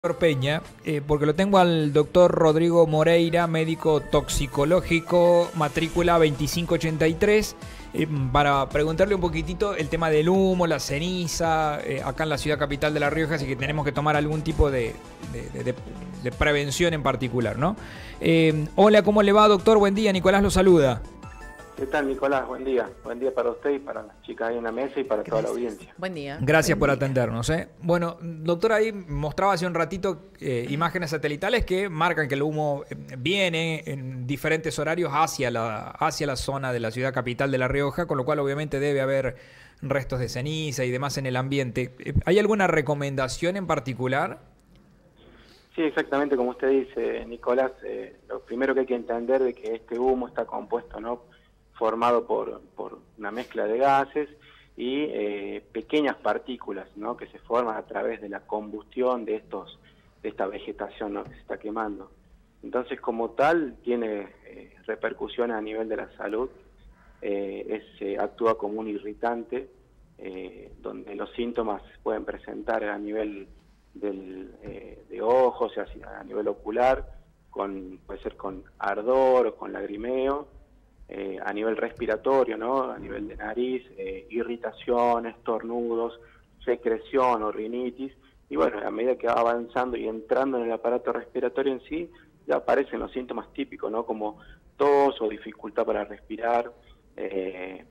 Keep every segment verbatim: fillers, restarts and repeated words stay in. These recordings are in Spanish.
Peña, eh, porque lo tengo al doctor Rodrigo Moreira, médico toxicológico, matrícula veinticinco ochenta y tres, eh, para preguntarle un poquitito el tema del humo, la ceniza, eh, acá en la ciudad capital de La Rioja, así que tenemos que tomar algún tipo de, de, de, de prevención en particular, ¿no? Eh, hola, ¿cómo le va, doctor? Buen día, Nicolás lo saluda. ¿Qué tal, Nicolás? Buen día. Buen día para usted y para las chicas ahí en la mesa y para Gracias. Toda la audiencia. Buen día. Gracias Buen por día. atendernos. ¿eh? Bueno, doctor, ahí mostraba hace un ratito eh, imágenes satelitales que marcan que el humo viene en diferentes horarios hacia la, hacia la zona de la ciudad capital de La Rioja, con lo cual obviamente debe haber restos de ceniza y demás en el ambiente. ¿Hay alguna recomendación en particular? Sí, exactamente como usted dice, Nicolás. Eh, lo primero que hay que entender es que este humo está compuesto, ¿no?, formado por, por una mezcla de gases y eh, pequeñas partículas, ¿no?, que se forman a través de la combustión de estos de esta vegetación, ¿no?, que se está quemando. Entonces, como tal, tiene eh, repercusiones a nivel de la salud. Eh, es, eh, actúa como un irritante, eh, donde los síntomas se pueden presentar a nivel del, eh, de ojos, o sea, a nivel ocular, con, puede ser con ardor o con lagrimeo. Eh, a nivel respiratorio, ¿no?, a nivel de nariz, eh, irritaciones, estornudos, secreción o rinitis. Y bueno, a medida que va avanzando y entrando en el aparato respiratorio en sí, ya aparecen los síntomas típicos, ¿no?, como tos o dificultad para respirar, eh,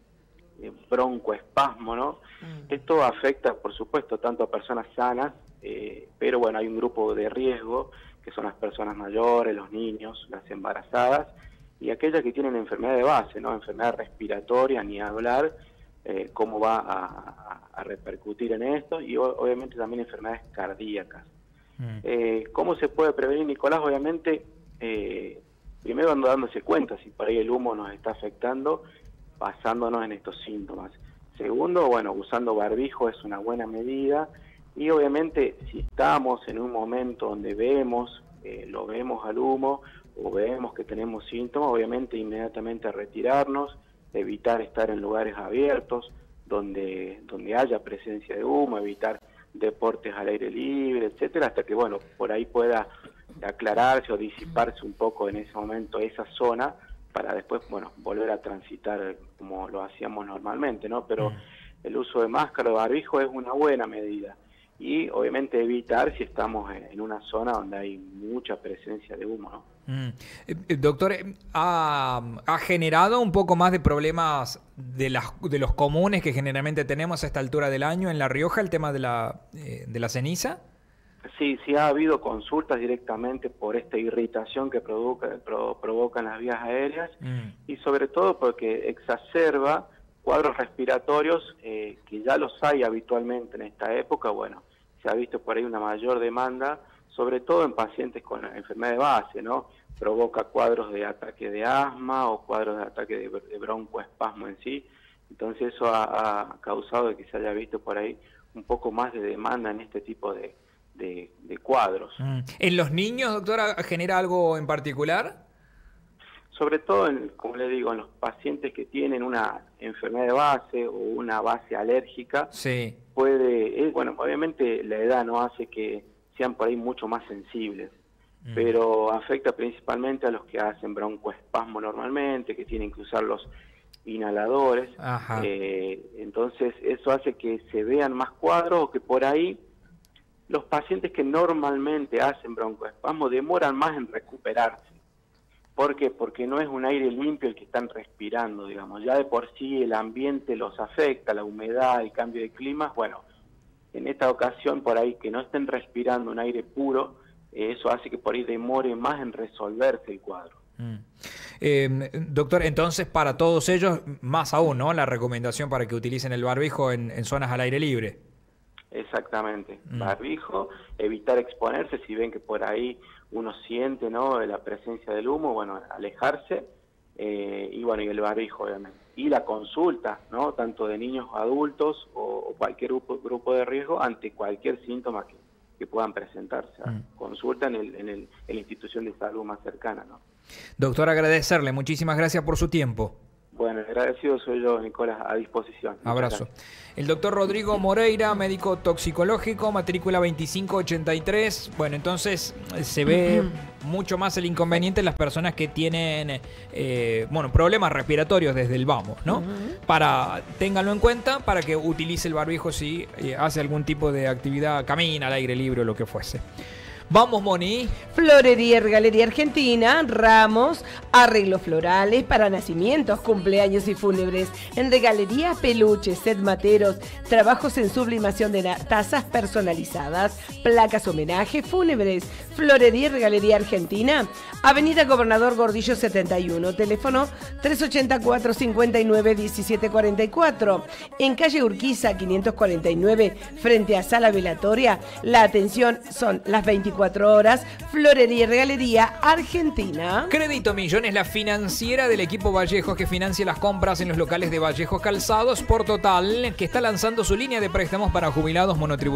broncoespasmo, ¿no? Mm. Esto afecta, por supuesto, tanto a personas sanas, eh, pero bueno, hay un grupo de riesgo, que son las personas mayores, los niños, las embarazadas, y aquellas que tienen enfermedad de base, ¿no?, enfermedad respiratoria, ni hablar, eh, cómo va a, a, a repercutir en esto, y o, obviamente también enfermedades cardíacas. Mm. Eh, ¿Cómo se puede prevenir, Nicolás? Obviamente, eh, primero ando dándose cuenta si por ahí el humo nos está afectando, basándonos en estos síntomas. Segundo, bueno, usando barbijo es una buena medida, y obviamente si estamos en un momento donde vemos, eh, lo vemos al humo, o vemos que tenemos síntomas, obviamente inmediatamente retirarnos, evitar estar en lugares abiertos, donde, donde haya presencia de humo, evitar deportes al aire libre, etcétera, hasta que, bueno, por ahí pueda aclararse o disiparse un poco en ese momento esa zona, para después, bueno, volver a transitar como lo hacíamos normalmente, ¿no? Pero el uso de máscara o barbijo es una buena medida. Y obviamente evitar si estamos en una zona donde hay mucha presencia de humo, ¿no? Mm. Eh, doctor, ¿ha, ¿ha generado un poco más de problemas de, las, de los comunes que generalmente tenemos a esta altura del año en La Rioja, el tema de la, eh, de la ceniza? Sí, sí ha habido consultas directamente por esta irritación que provoca, pro, provocan las vías aéreas, mm. y sobre todo porque exacerba cuadros respiratorios eh, que ya los hay habitualmente en esta época. Bueno, se ha visto por ahí una mayor demanda, sobre todo en pacientes con enfermedad de base, ¿no? Provoca cuadros de ataque de asma o cuadros de ataque de, de broncoespasmo en sí. Entonces eso ha, ha causado de que se haya visto por ahí un poco más de demanda en este tipo de, de, de cuadros. Mm. ¿En los niños, doctora, genera algo en particular? Sobre todo, en, como le digo, en los pacientes que tienen una enfermedad de base o una base alérgica, sí. puede, eh, bueno, obviamente la edad no hace que sean por ahí mucho más sensibles, mm. pero afecta principalmente a los que hacen broncoespasmo normalmente, que tienen que usar los inhaladores. Eh, entonces eso hace que se vean más cuadros, o que por ahí los pacientes que normalmente hacen broncoespasmo demoran más en recuperarse. ¿Por qué? Porque no es un aire limpio el que están respirando, digamos. Ya de por sí el ambiente los afecta, la humedad, el cambio de clima. Bueno, en esta ocasión por ahí que no estén respirando un aire puro, eh, eso hace que por ahí demore más en resolverse el cuadro. Mm. Eh, doctor, entonces para todos ellos, más aún, ¿no?, la recomendación para que utilicen el barbijo en, en zonas al aire libre. Exactamente, mm. barbijo, evitar exponerse. Si ven que por ahí uno siente, ¿no?, la presencia del humo, bueno, alejarse, eh, y bueno, y el barbijo obviamente. Y la consulta, ¿no?, tanto de niños, adultos o, o cualquier grupo, grupo de riesgo ante cualquier síntoma que, que puedan presentarse. Mm. Consulta en, el, en, el, en la institución de salud más cercana, ¿no? Doctor, agradecerle, muchísimas gracias por su tiempo. Bueno, agradecido soy yo, Nicolás, a disposición. Abrazo. El doctor Rodrigo Moreira, médico toxicológico, matrícula veinticinco ochenta y tres. Bueno, entonces se ve uh-huh. mucho más el inconveniente en las personas que tienen eh, bueno, problemas respiratorios desde el vamos, ¿no? Uh-huh. Para, ténganlo en cuenta para que utilice el barbijo si eh, hace algún tipo de actividad, camina al aire libre o lo que fuese. Vamos, Moni. Florería Regalería Argentina, ramos, arreglos florales para nacimientos, cumpleaños y fúnebres. En regalería, peluches, set materos, trabajos en sublimación de tazas personalizadas, placas homenaje, fúnebres. Florería Regalería Argentina, Avenida Gobernador Gordillo setenta y uno, teléfono tres ochenta y cuatro, cincuenta y nueve, diecisiete cuarenta y cuatro. En calle Urquiza quinientos cuarenta y nueve, frente a Sala Velatoria, la atención son las veinticuatro horas. Florería y Regalería Argentina. Crédito Millones, la financiera del equipo Vallejos, que financia las compras en los locales de Vallejos Calzados por Total, que está lanzando su línea de préstamos para jubilados monotributarios.